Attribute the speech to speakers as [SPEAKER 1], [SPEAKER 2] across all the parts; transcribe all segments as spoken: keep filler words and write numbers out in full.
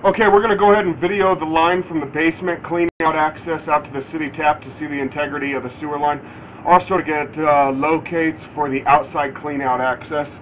[SPEAKER 1] Okay, we're going to go ahead and video the line from the basement, cleaning out access out to the city tap to see the integrity of the sewer line. Also to get uh, locates for the outside clean out access.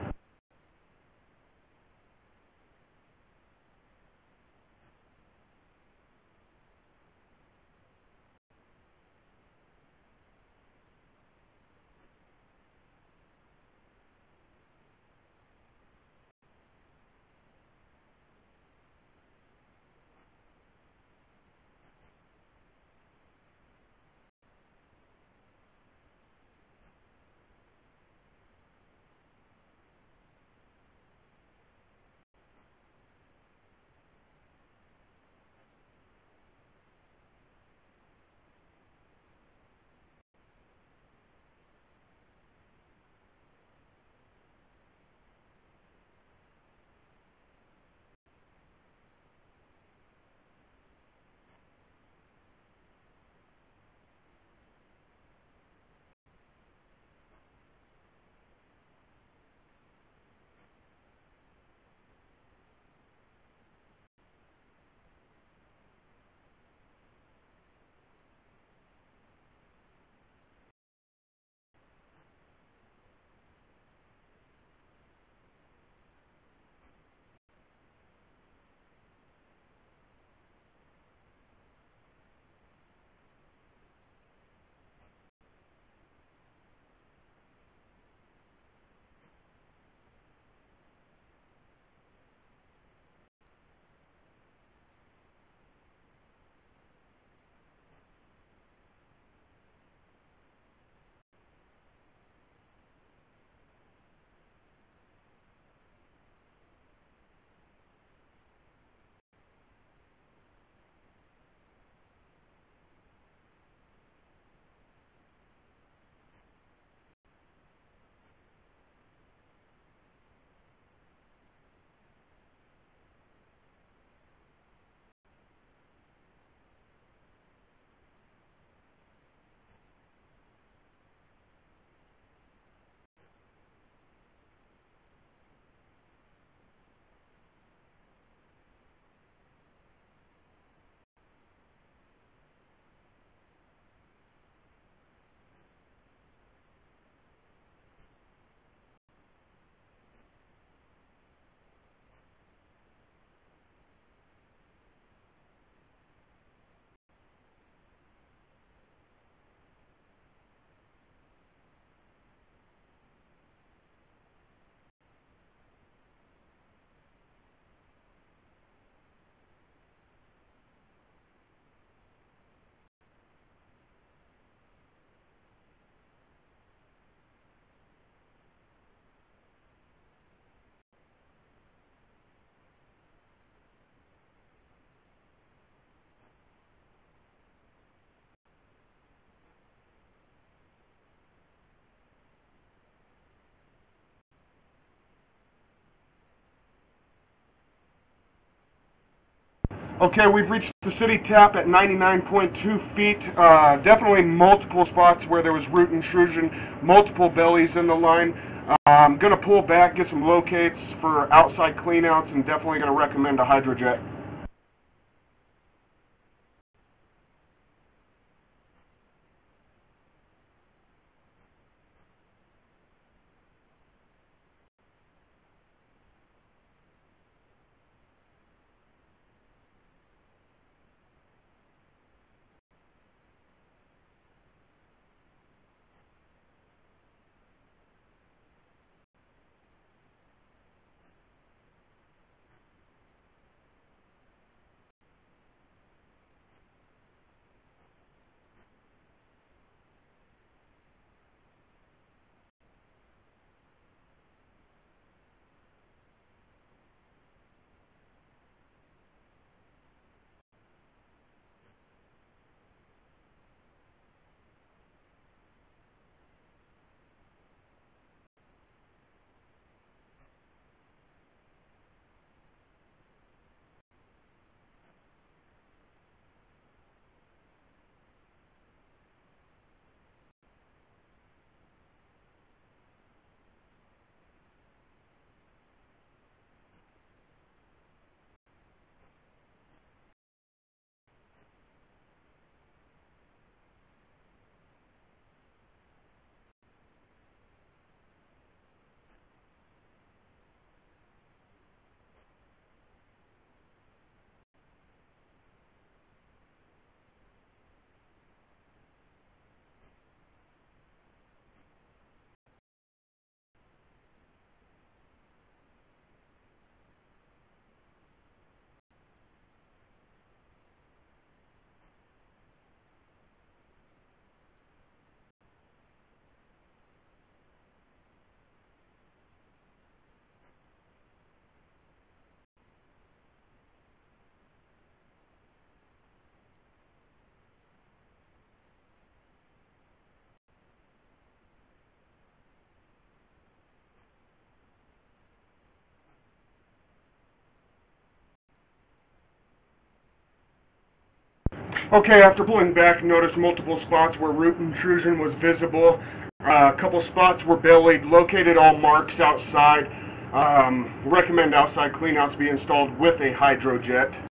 [SPEAKER 1] Okay, we've reached the city tap at ninety-nine point two feet. Uh, definitely multiple spots where there was root intrusion, multiple bellies in the line. Uh, I'm going to pull back, get some locates for outside cleanouts, and definitely going to recommend a hydrojet. Okay, after pulling back, noticed multiple spots where root intrusion was visible. Uh, a couple spots were bellied, located all marks outside. Um, recommend outside cleanouts be installed with a hydrojet.